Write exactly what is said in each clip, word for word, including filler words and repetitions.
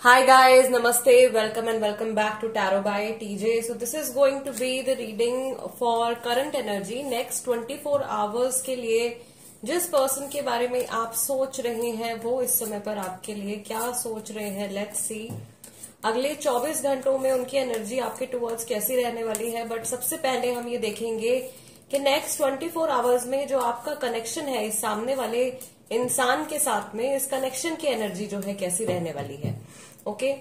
Hi guys, Namaste, welcome and welcome back to Tarot by T J. So this is going to be the reading for current energy next twenty-four hours के लिए जिस person के बारे में आप सोच रहे हैं वो इस समय पर आपके लिए क्या सोच रहे हैं. लेट्स सी अगले चौबीस घंटों में उनकी एनर्जी आपके टुवर्ड्स कैसी रहने वाली है. बट सबसे पहले हम ये देखेंगे कि नेक्स्ट ट्वेंटी फोर आवर्स में जो आपका कनेक्शन है इस सामने वाले इंसान के साथ में, इस कनेक्शन की एनर्जी जो है कैसी रहने वाली है. Okay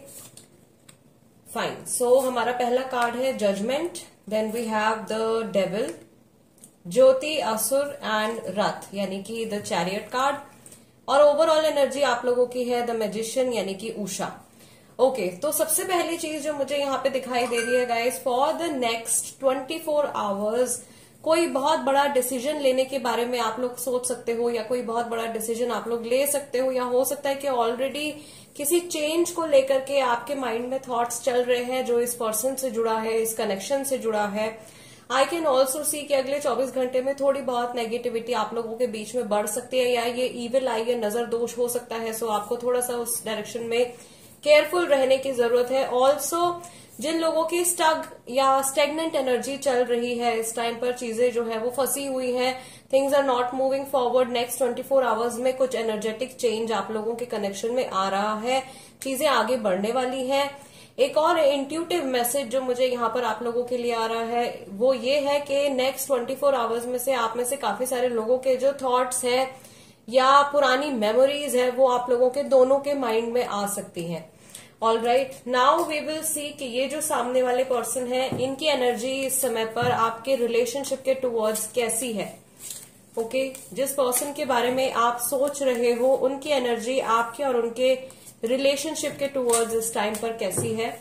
fine. सो हमारा पहला कार्ड है judgement, then we have the devil, ज्योति, असुर एंड रथ यानी कि द चैरियट कार्ड. और ओवरऑल एनर्जी आप लोगों की है द मैजिशियन यानी कि उषा. ओके okay, तो सबसे पहली चीज जो मुझे यहाँ पे दिखाई दे रही है guys, for the next twenty four hours कोई बहुत बड़ा डिसीजन लेने के बारे में आप लोग सोच सकते हो, या कोई बहुत बड़ा डिसीजन आप लोग ले सकते हो, या हो सकता है कि ऑलरेडी किसी चेंज को लेकर के आपके माइंड में थॉट्स चल रहे हैं जो इस पर्सन से जुड़ा है, इस कनेक्शन से जुड़ा है. आई कैन ऑल्सो सी कि अगले चौबीस घंटे में थोड़ी बहुत नेगेटिविटी आप लोगों के बीच में बढ़ सकती है, या ये इविल आई या नजर दोष हो सकता है. सो आपको थोड़ा सा उस डायरेक्शन में केयरफुल रहने की जरूरत है. ऑल्सो जिन लोगों की स्टग या स्टेगनेंट एनर्जी चल रही है इस टाइम पर, चीजें जो है वो फंसी हुई हैं, things are not moving forward, next twenty four hours में कुछ एनर्जेटिक चेंज आप लोगों के कनेक्शन में आ रहा है, चीजें आगे बढ़ने वाली हैं. एक और इंट्यूटिव मैसेज जो मुझे यहाँ पर आप लोगों के लिए आ रहा है वो ये है कि नेक्स्ट ट्वेंटी फोर आवर्स में से आप में से काफी सारे लोगों के जो थॉट्स है या पुरानी मेमोरीज है वो आप लोगों के दोनों के माइंड में आ सकती हैं. All right, now we will see कि ये जो सामने वाले पर्सन है इनकी एनर्जी इस समय पर आपके रिलेशनशिप के टुवर्ड्स कैसी है. Okay okay? जिस पर्सन के बारे में आप सोच रहे हो उनकी एनर्जी आपके और उनके रिलेशनशिप के टुवर्ड्स इस टाइम पर कैसी है.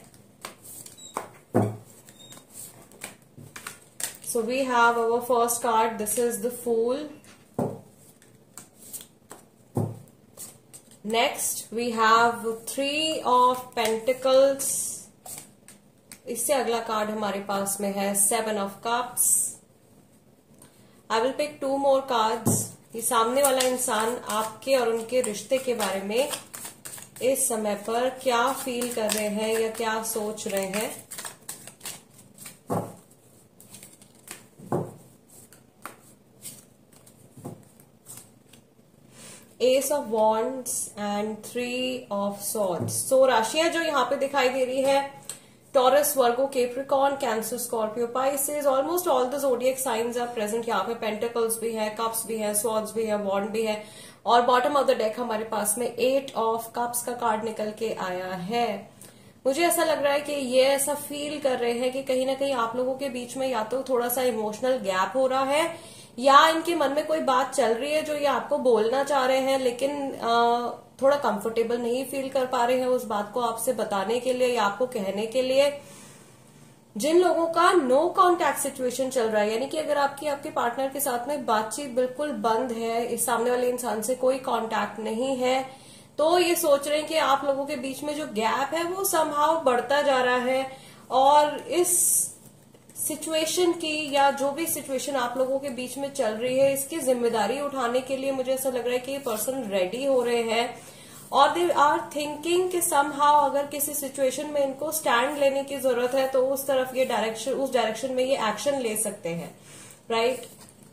So we have our first card, this is the fool. Next we have three of pentacles. इससे अगला कार्ड हमारे पास में है seven of cups. I will pick two more cards. ये सामने वाला इंसान आपके और उनके रिश्ते के बारे में इस समय पर क्या फील कर रहे हैं या क्या सोच रहे हैं. Ace of wands and three of swords. So राशियां जो यहाँ पे दिखाई दे रही है, Taurus, Virgo, Capricorn, Cancer, Scorpio, Pisces, almost all the zodiac signs are present. यहाँ पे पेंटिकल्स भी है, कप्स भी है, सॉर्ड्स भी है, वॉन्ड भी है, और बॉटम ऑफ द डेक हमारे पास में एट ऑफ कप्स का कार्ड निकल के आया है. मुझे ऐसा लग रहा है कि ये ऐसा फील कर रहे हैं कि कहीं ना कहीं आप लोगों के बीच में या तो थोड़ा सा इमोशनल गैप हो रहा है, या इनके मन में कोई बात चल रही है जो ये आपको बोलना चाह रहे हैं लेकिन थोड़ा कंफर्टेबल नहीं फील कर पा रहे हैं उस बात को आपसे बताने के लिए या आपको कहने के लिए. जिन लोगों का नो कॉन्टैक्ट सिचुएशन चल रहा है, यानी कि अगर आपकी आपके पार्टनर के साथ में बातचीत बिल्कुल बंद है, इस सामने वाले इंसान से कोई कॉन्टैक्ट नहीं है, तो ये सोच रहे हैं कि आप लोगों के बीच में जो गैप है वो समहाउ बढ़ता जा रहा है. और इस सिचुएशन की या जो भी सिचुएशन आप लोगों के बीच में चल रही है इसकी जिम्मेदारी उठाने के लिए मुझे ऐसा लग रहा है कि ये पर्सन रेडी हो रहे हैं, और दे आर थिंकिंग कि समहाउ अगर किसी सिचुएशन में इनको स्टैंड लेने की जरूरत है तो उस तरफ ये डायरेक्शन उस डायरेक्शन में ये एक्शन ले सकते हैं. Right,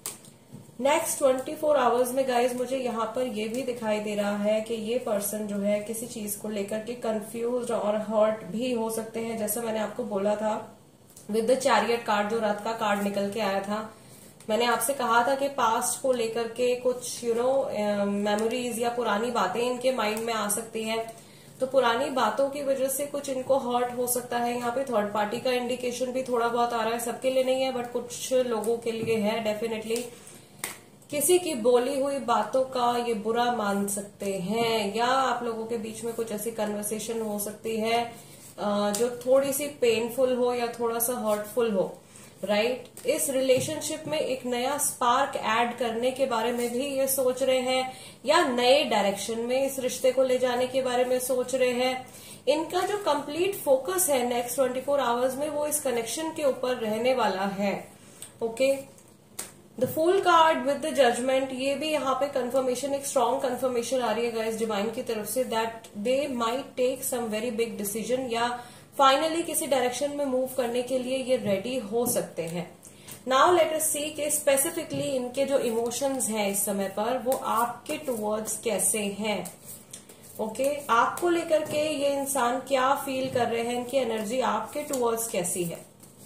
next twenty four hours में गाइज मुझे यहाँ पर ये भी दिखाई दे रहा है कि ये पर्सन जो है किसी चीज को लेकर के कंफ्यूज और हर्ट भी हो सकते हैं. जैसा मैंने आपको बोला था विद द चैरियट कार्ड, जो रथ का कार्ड निकल के आया था, मैंने आपसे कहा था कि पास्ट को लेकर के कुछ यू नो मेमोरीज या पुरानी बातें इनके माइंड में आ सकती हैं. तो पुरानी बातों की वजह से कुछ इनको हर्ट हो सकता है. यहाँ पे थर्ड पार्टी का इंडिकेशन भी थोड़ा बहुत आ रहा है, सबके लिए नहीं है बट कुछ लोगों के लिए है डेफिनेटली. किसी की बोली हुई बातों का ये बुरा मान सकते हैं, या आप लोगों के बीच में कुछ ऐसी कन्वर्सेशन हो सकती है जो थोड़ी सी पेनफुल हो या थोड़ा सा हर्टफुल हो. Right right? इस रिलेशनशिप में एक नया स्पार्क ऐड करने के बारे में भी ये सोच रहे हैं, या नए डायरेक्शन में इस रिश्ते को ले जाने के बारे में सोच रहे हैं. इनका जो कंप्लीट फोकस है नेक्स्ट ट्वेंटी फोर आवर्स में वो इस कनेक्शन के ऊपर रहने वाला है. Okay okay? The fool card with the judgement, ये भी यहाँ पे कंफर्मेशन, एक स्ट्रॉन्ग कंफर्मेशन आ रही है गाइस डिवाइन की तरफ से that they might take some very big decision, या फाइनली किसी डायरेक्शन में मूव करने के लिए ये रेडी हो सकते हैं। नाउ लेट अस सी कि स्पेसिफिकली इनके जो इमोशंस हैं इस समय पर वो आपके टुवर्ड्स कैसे हैं। Okay okay? आपको लेकर के ये इंसान क्या फील कर रहे हैं, इनकी एनर्जी आपके टुवर्ड्स कैसी है।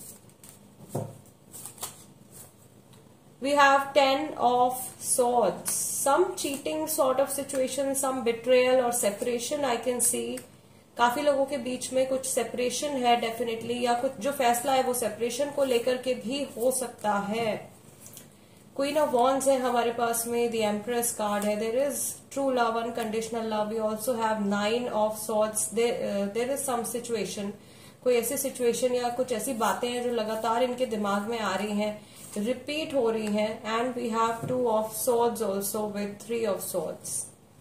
We have ten of swords, some cheating sort of situation, some betrayal और सेपरेशन आई कैन सी। काफी लोगों के बीच में कुछ सेपरेशन है डेफिनेटली, या कुछ जो फैसला है वो सेपरेशन को लेकर के भी हो सकता है। क्वीन ऑफ वॉन्ड्स है हमारे पास में, द एम्प्रेस कार्ड है, there is true love, unconditional love. We also have nine of swords, there is some situation, कोई ऐसी सिचुएशन या कुछ ऐसी बातें हैं जो लगातार इनके दिमाग में आ रही हैं, रिपीट हो रही हैं। And we have two of swords also with three of swords.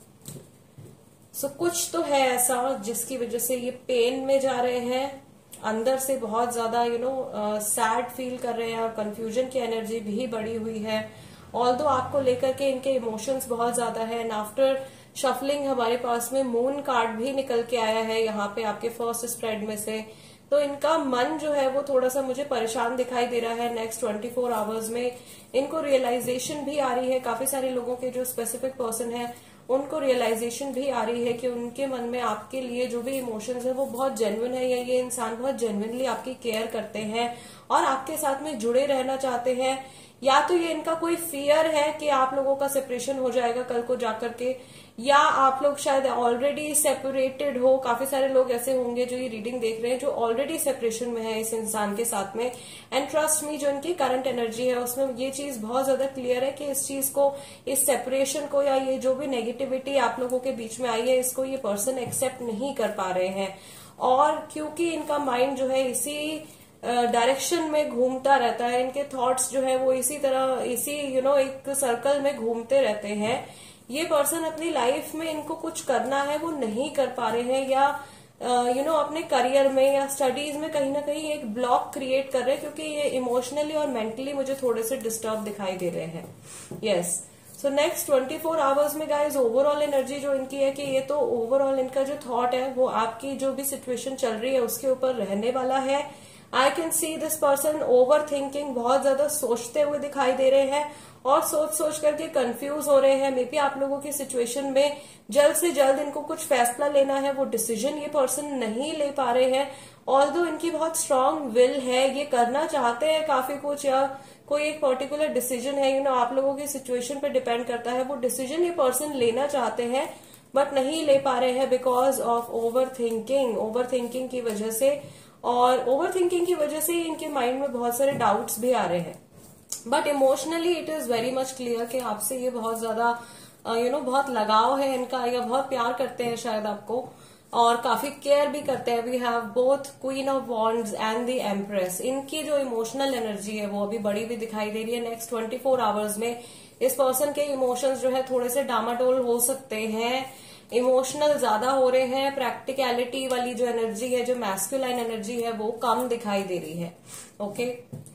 So कुछ तो है ऐसा जिसकी वजह से ये पेन में जा रहे हैं, अंदर से बहुत ज्यादा यू नो सैड फील कर रहे हैं, और कंफ्यूजन की एनर्जी भी बढ़ी हुई है। ऑल्दो आपको लेकर के इनके इमोशंस बहुत ज्यादा है। एंड आफ्टर शफलिंग हमारे पास में मून कार्ड भी निकल के आया है यहाँ पे आपके फर्स्ट स्प्रेड में से, तो इनका मन जो है वो थोड़ा सा मुझे परेशान दिखाई दे रहा है। नेक्स्ट ट्वेंटी फोर आवर्स में इनको रियलाइजेशन भी आ रही है, काफी सारे लोगों के जो स्पेसिफिक पर्सन है उनको रियलाइजेशन भी आ रही है कि उनके मन में आपके लिए जो भी इमोशंस है वो बहुत जेन्युइन है, या ये इंसान बहुत जेन्युइनली आपकी केयर करते हैं और आपके साथ में जुड़े रहना चाहते हैं। या तो ये इनका कोई फियर है कि आप लोगों का सेपरेशन हो जाएगा कल को जाकर के, या आप लोग शायद ऑलरेडी सेपरेटेड हो। काफी सारे लोग ऐसे होंगे जो ये रीडिंग देख रहे हैं जो ऑलरेडी सेपरेशन में है इस इंसान के साथ में। एंड ट्रस्ट मी, जो इनकी करंट एनर्जी है उसमें ये चीज बहुत ज्यादा क्लियर है कि इस चीज को, इस सेपरेशन को, या ये जो भी नेगेटिविटी आप लोगों के बीच में आई है इसको ये पर्सन एक्सेप्ट नहीं कर पा रहे हैं। और क्योंकि इनका माइंड जो है इसी डायरेक्शन uh, में घूमता रहता है, इनके थॉट्स जो है वो इसी तरह इसी यू you नो know, एक सर्कल में घूमते रहते हैं। ये पर्सन अपनी लाइफ में इनको कुछ करना है वो नहीं कर पा रहे हैं, या you uh, know you know, अपने करियर में या स्टडीज में कहीं ना कहीं एक ब्लॉक क्रिएट कर रहे हैं, क्योंकि ये इमोशनली और मेंटली मुझे थोड़े से डिस्टर्ब दिखाई दे रहे हैं। Yes, so next twenty four hours में गाइज ओवरऑल एनर्जी जो इनकी है कि ये तो ओवरऑल इनका जो थॉट है वो आपकी जो भी सिचुएशन चल रही है उसके ऊपर रहने वाला है। I can see this person overthinking, बहुत ज्यादा सोचते हुए दिखाई दे रहे हैं और सोच सोच करके कंफ्यूज हो रहे हैं। मे बी आप लोगों की सिचुएशन में जल्द से जल्द इनको कुछ फैसला लेना है, वो डिसीजन ये पर्सन नहीं ले पा रहे हैं। ऑल्दो इनकी बहुत स्ट्रांग विल है, ये करना चाहते हैं काफी कुछ, या कोई एक पर्टिकुलर डिसीजन है, यू नो आप लोगों की सिचुएशन पे डिपेंड करता है, वो डिसीजन ये पर्सन लेना चाहते हैं बट नहीं ले पा रहे हैं because of overthinking. Overthinking की वजह से, और ओवर थिंकिंग की वजह से इनके माइंड में बहुत सारे डाउट्स भी आ रहे हैं। But emotionally it is very much clear कि आपसे ये बहुत ज्यादा यू नो बहुत लगाव है इनका, या बहुत प्यार करते हैं शायद आपको, और काफी केयर भी करते हैं। We have both queen of wands and the empress. इनकी जो इमोशनल एनर्जी है वो अभी बड़ी भी दिखाई दे रही है। नेक्स्ट ट्वेंटी फोर आवर्स में इस पर्सन के इमोशंस जो है थोड़े से डामाडोल हो सकते हैं, इमोशनल ज्यादा हो रहे हैं। प्रैक्टिकलिटी वाली जो एनर्जी है, जो मैस्कुलाइन एनर्जी है, वो कम दिखाई दे रही है। Okay,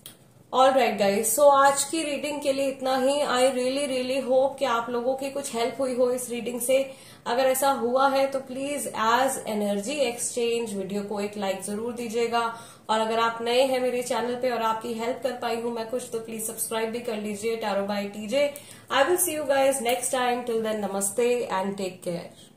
all right guys, so आज की रीडिंग के लिए इतना ही। आई रियली रियली होप कि आप लोगों की कुछ हेल्प हुई हो इस रीडिंग से। अगर ऐसा हुआ है तो please as energy exchange video को एक लाइक जरूर दीजिएगा, और अगर आप नए हैं मेरे चैनल पे और आपकी हेल्प कर पाई हूं मैं कुछ, तो प्लीज सब्सक्राइब भी कर लीजिए। Tarot by TJ. I will see you guys next time. Till then, नमस्ते एंड टेक केयर।